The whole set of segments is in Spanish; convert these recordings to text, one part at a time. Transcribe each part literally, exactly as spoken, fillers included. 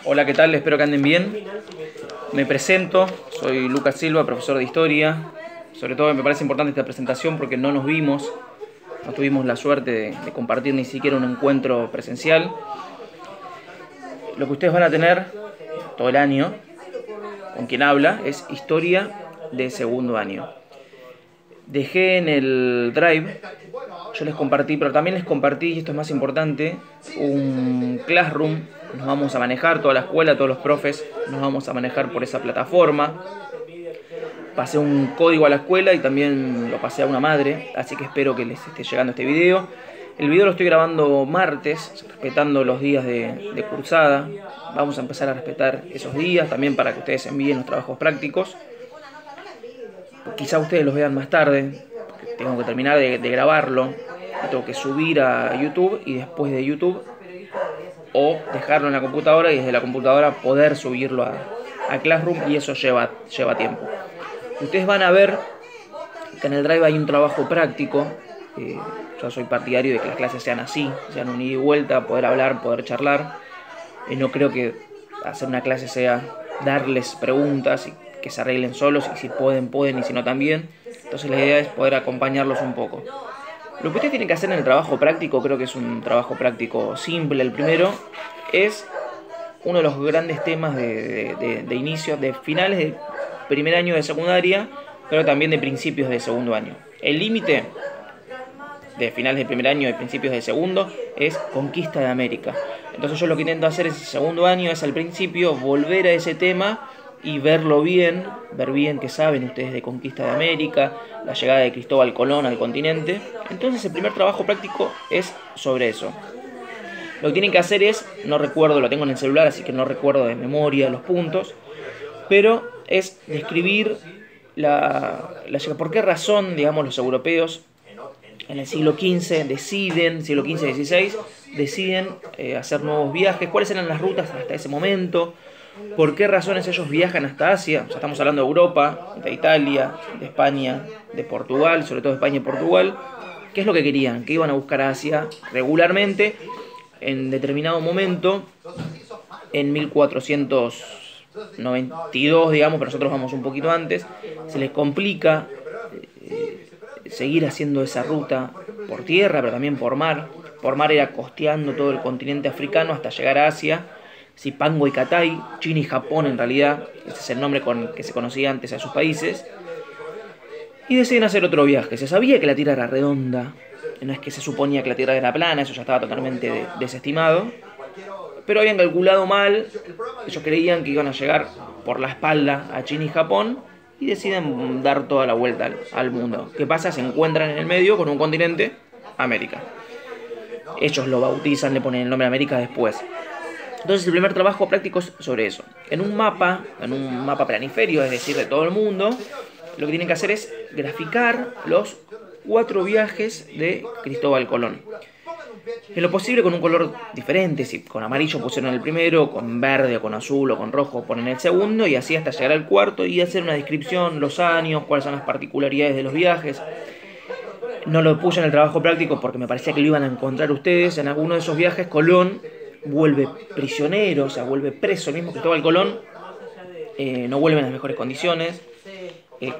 Hola, ¿qué tal? Espero que anden bien. Me presento, soy Lucas Silva, profesor de Historia. Sobre todo me parece importante esta presentación porque no nos vimos, no tuvimos la suerte de, de compartir ni siquiera un encuentro presencial. Lo que ustedes van a tener todo el año, con quien habla, es Historia de segundo año. Dejé en el Drive, yo les compartí, pero también les compartí, y esto es más importante, un Classroom. Nos vamos a manejar, toda la escuela, todos los profes, nos vamos a manejar por esa plataforma. Pasé un código a la escuela y también lo pasé a una madre, así que espero que les esté llegando este video. El video lo estoy grabando martes, respetando los días de, de cursada. Vamos a empezar a respetar esos días también para que ustedes envíen los trabajos prácticos. Quizá ustedes los vean más tarde, porque tengo que terminar de, de grabarlo, lo tengo que subir a YouTube y después de YouTube o dejarlo en la computadora y desde la computadora poder subirlo a, a Classroom, y eso lleva, lleva tiempo. Ustedes van a ver que en el Drive hay un trabajo práctico. Eh, yo soy partidario de que las clases sean así, sean un ida y vuelta, poder hablar, poder charlar. Eh, no creo que hacer una clase sea darles preguntas y que se arreglen solos, y si pueden, pueden, y si no también. Entonces la idea es poder acompañarlos un poco. Lo que ustedes tienen que hacer en el trabajo práctico, creo que es un trabajo práctico simple. El primero es uno de los grandes temas de, de, de, de inicio, de finales de primer año de secundaria, pero también de principios de segundo año. El límite de finales de primer año y principios de segundo es Conquista de América. Entonces yo lo que intento hacer ese segundo año es al principio volver a ese tema y verlo bien, ver bien qué saben ustedes de Conquista de América, la llegada de Cristóbal Colón al continente. Entonces el primer trabajo práctico es sobre eso. Lo que tienen que hacer es, no recuerdo, lo tengo en el celular, así que no recuerdo de memoria los puntos, pero es describir la, la por qué razón, digamos, los europeos en el siglo quince deciden, siglo quince dieciséis, deciden eh, hacer nuevos viajes, cuáles eran las rutas hasta ese momento, por qué razones ellos viajan hasta Asia. Ya estamos hablando de Europa, de Italia, de España, de Portugal, sobre todo de España y Portugal. ¿Qué es lo que querían? Que iban a buscar a Asia regularmente en determinado momento, en mil cuatrocientos noventa y dos, digamos, pero nosotros vamos un poquito antes. Se les complica eh, seguir haciendo esa ruta por tierra, pero también por mar. Por mar era costeando todo el continente africano hasta llegar a Asia. Zipango y Catay, China y Japón en realidad, ese es el nombre con que se conocía antes a esos países. Y deciden hacer otro viaje. Se sabía que la Tierra era redonda, no es que se suponía que la Tierra era plana, eso ya estaba totalmente de, desestimado. Pero habían calculado mal, ellos creían que iban a llegar por la espalda a China y Japón, y deciden dar toda la vuelta al, al mundo. ¿Qué pasa? Se encuentran en el medio con un continente, América. Ellos lo bautizan, le ponen el nombre de América después. Entonces el primer trabajo práctico es sobre eso. En un mapa, en un mapa planiferio, es decir, de todo el mundo, lo que tienen que hacer es graficar los cuatro viajes de Cristóbal Colón. En lo posible con un color diferente, si con amarillo pusieron el primero, con verde o con azul o con rojo ponen el segundo, y así hasta llegar al cuarto y hacer una descripción, los años, cuáles son las particularidades de los viajes. No lo puse en el trabajo práctico porque me parecía que lo iban a encontrar ustedes. En alguno de esos viajes Colón vuelve prisionero, o sea, vuelve preso. El mismo Cristóbal Colón eh, no vuelve en las mejores condiciones. Eh,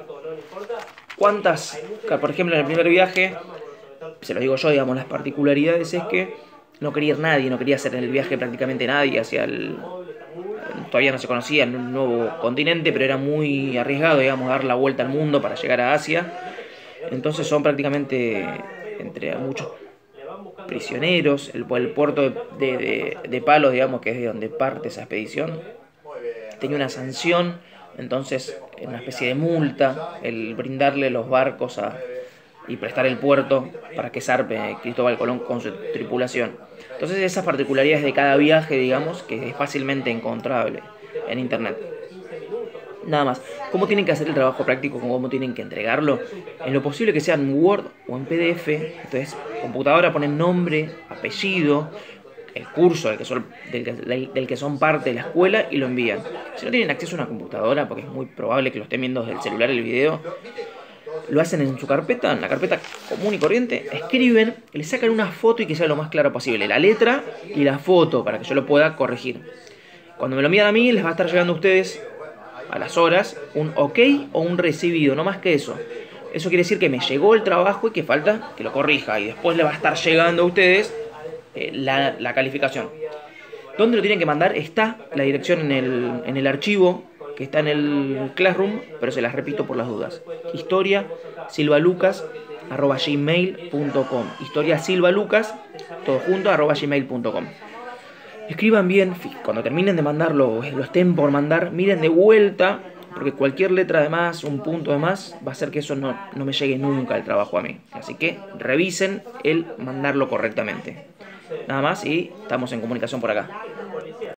¿Cuántas? Por ejemplo, en el primer viaje, se lo digo yo, digamos, las particularidades es que no quería ir nadie, no quería hacer el viaje prácticamente nadie hacia el... Todavía no se conocía el nuevo continente, pero era muy arriesgado, digamos, dar la vuelta al mundo para llegar a Asia. Entonces son prácticamente, entre muchos prisioneros, el, el puerto de, de, de Palos, digamos, que es de donde parte esa expedición, tenía una sanción, entonces una especie de multa, el brindarle los barcos a, y prestar el puerto para que zarpe Cristóbal Colón con su tripulación. Entonces esas particularidades de cada viaje, digamos, que es fácilmente encontrable en internet. Nada más. ¿Cómo tienen que hacer el trabajo práctico? ¿Cómo tienen que entregarlo? En lo posible que sea en Word o en P D F. Entonces, computadora, ponen nombre, apellido, el curso del que, son, del, que, del que son parte de la escuela, y lo envían. Si no tienen acceso a una computadora, porque es muy probable que lo estén viendo desde el celular el video, lo hacen en su carpeta, en la carpeta común y corriente, escriben, le sacan una foto y que sea lo más claro posible, la letra y la foto, para que yo lo pueda corregir. Cuando me lo envían a mí, les va a estar llegando a ustedes a las horas un ok o un recibido, no más que eso. Eso quiere decir que me llegó el trabajo y que falta que lo corrija. Y después le va a estar llegando a ustedes eh, la, la calificación. ¿Dónde lo tienen que mandar? Está la dirección en el, en el archivo que está en el Classroom, pero se las repito por las dudas. Historia silvalucas arroba gmail punto com. Historia silvalucas, todo junto, arroba gmail punto com. Escriban bien, cuando terminen de mandarlo, lo estén por mandar, miren de vuelta, porque cualquier letra de más, un punto de más, va a hacer que eso no, no me llegue nunca el trabajo a mí. Así que revisen el mandarlo correctamente. Nada más y estamos en comunicación por acá.